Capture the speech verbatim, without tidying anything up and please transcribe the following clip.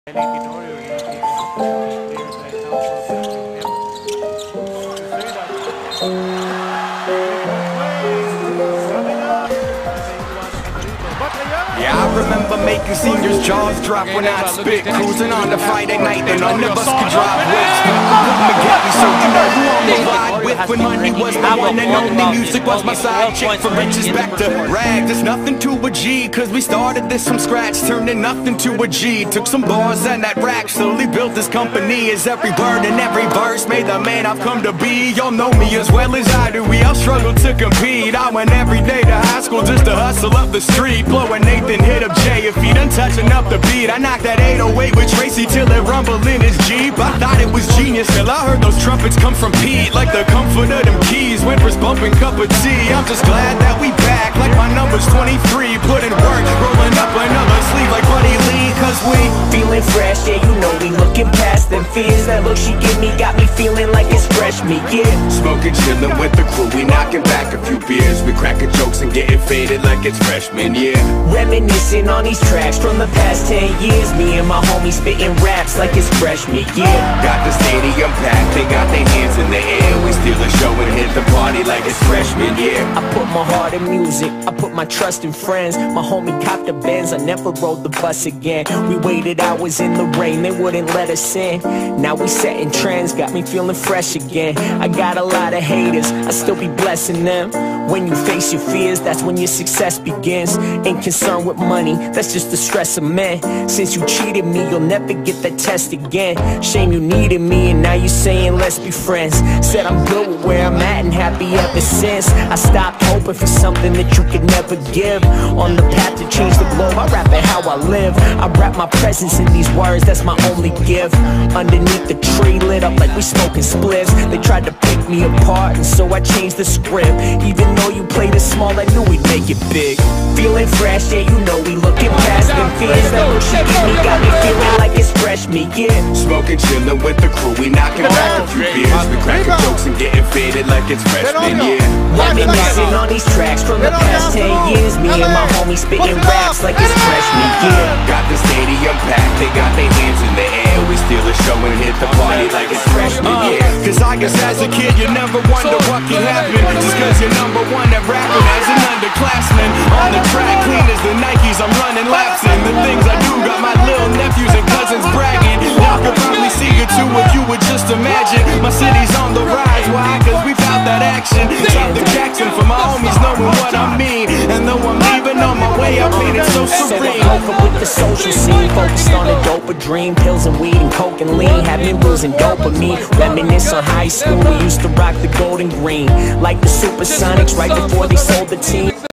Any Tenorio really taking off the players right now for blocking them. To say that coming up, but yeah, I remember making seniors' jaws drop when I'd spit. Cruising on the Friday night and none of us could drive whips. Couldn't get me, so you know who I'm the ride with. When money was my one and only, music was my side chick. From riches back to rags, it's nothing to a G. Cause we started this from scratch, turning nothing to a G. Took some bars and that rack, slowly built this company. As every word and every verse made the man I've come to be. Y'all know me as well as I do, we all struggle to compete. I went every day to high school just to hustle up the street. Blowing Nathan, hit up Jay if he done touching up the beat. I knocked that eight oh eight with Tracy till it rumbled in his Jeep. I thought it was genius till I heard those trumpets come from Pete. Like the comfort of them keys, Winters bumping cup of tea. I'm just glad that we back, like my number's twenty-three. Putting work, rolling up another sleeve like Buddy Lee. Cause we feeling fresh, yeah, you know we looking past them fears. That look she give me got me feeling like it's fresh meat, yeah. Smoking, chilling with the crew, we knocking back a few beers. We cracking jokes and getting faded like it's freshman, yeah. Reminiscing on these tracks from the past ten years. Me and my homies spitting raps like it's fresh meat, yeah. Got the stadium packed, they got their hands in the air. We steal the show and hit the party like it's freshman, yeah. I put my heart in music, I put my trust in friends. My homie copped the Benz, I never rode the bus again. We waited hours in the rain, they wouldn't let us in. Now we setting trends, got me feeling fresh again. I got a lot of haters, I still be blessing them. When you face your fears, that's when your success begins. Ain't concerned with money, that's just the stress of men. Since you cheated me, you'll never get that test again. Shame you needed me and now you're saying let's be friends. Said I'm good with where I'm at and happy ever since. I stopped hoping for something that you could never give. On the path to change the globe, I rap it how I live. I wrap my presence in these words, that's my only gift. Underneath the tree, lit up like we smoking spliffs. They tried to pick me apart and so I changed the script. Even though you played it small, I knew we'd make it big. Feeling fresh, yeah, you know we looking past them fears. That look she give me got me feeling like it's fresh meat, yeah. Smoking, chilling with the crew, we knocking back a few beers. We cracking jokes and getting faded like it's freshman, yeah. Reminiscing on these tracks from the past ten years. Me and my homies spitting raps like it's fresh meat, yeah. Got the stadium packed, they got their hands in the air. We steal the show and hit the party like it's freshman, yeah. Cause I guess as a kid you never wonder what can happen. Just cause you're number one at rapping as an underclassman. On the track, clean as the Nikes, I'm running laps in. The things I do got my little nephews and cousins bragging. Y'all could probably see it too if you would just imagine. My city's on the rise, why? Cause we found that action. Top the Jackson for my homies knowing what I mean. And though I'm leaving on my way, I made it so serene. Woke up with the social scene, focused on a doper dream. Pills and weed and coke and lean, had me losing dopamine. Reminisce on high school, we used to rock the gold and green like the Supersonics right before they sold the team.